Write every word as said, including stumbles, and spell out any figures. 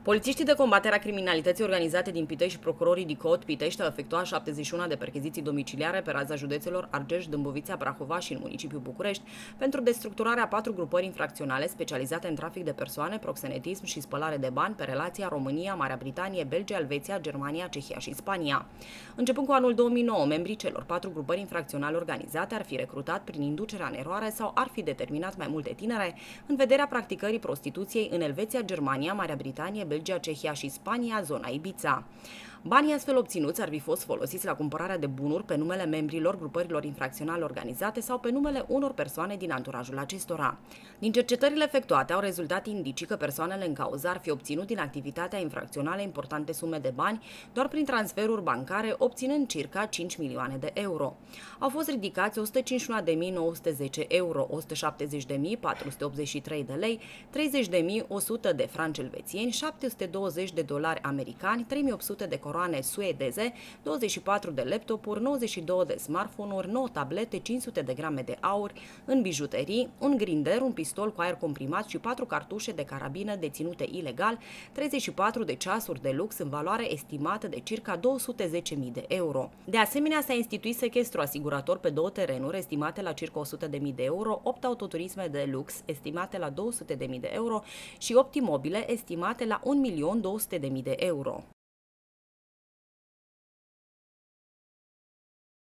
Polițiștii de combatere a criminalității organizate din Pitești și procurorii DICOT Pitești au efectuat șaptezeci și unu de percheziții domiciliare pe raza județelor Argeș, Dâmbovița, Prahova și în municipiul București pentru destructurarea patru grupări infracționale specializate în trafic de persoane, proxenetism și spălare de bani pe relația România, Marea Britanie, Belgia, Elveția, Germania, Cehia și Spania. Începând cu anul două mii nouă, membrii celor patru grupări infracționale organizate ar fi recrutat prin inducerea în eroare sau ar fi determinat mai multe tinere în vederea practicării prostituției în Elveția, Germania, Marea Britanie, Belgia, Cehia și Spania, zona Ibiza. Banii astfel obținuți ar fi fost folosiți la cumpărarea de bunuri pe numele membrilor grupărilor infracționale organizate sau pe numele unor persoane din anturajul acestora. Din cercetările efectuate au rezultat indicii că persoanele în cauză ar fi obținut din activitatea infracțională importante sume de bani doar prin transferuri bancare, obținând circa cinci milioane de euro. Au fost ridicați o sută cincizeci și unu de mii nouă sute zece euro, o sută șaptezeci de mii patru sute optzeci și trei de lei, treizeci de mii o sută de franci elvețieni, șapte sute douăzeci de dolari americani, trei mii opt sute de coroane suedeze, douăzeci și patru de laptopuri, nouăzeci și două de smartphone-uri, nouă tablete, cinci sute de grame de aur în bijuterii, un grinder, un pistol cu aer comprimat și patru cartușe de carabină deținute ilegal, treizeci și patru de ceasuri de lux în valoare estimată de circa două sute zece mii de euro. De asemenea, s-a instituit sechestru asigurator pe două terenuri estimate la circa o sută de mii de euro, opt autoturisme de lux estimate la două sute de mii de euro și opt imobile estimate la un milion două sute de mii de euro.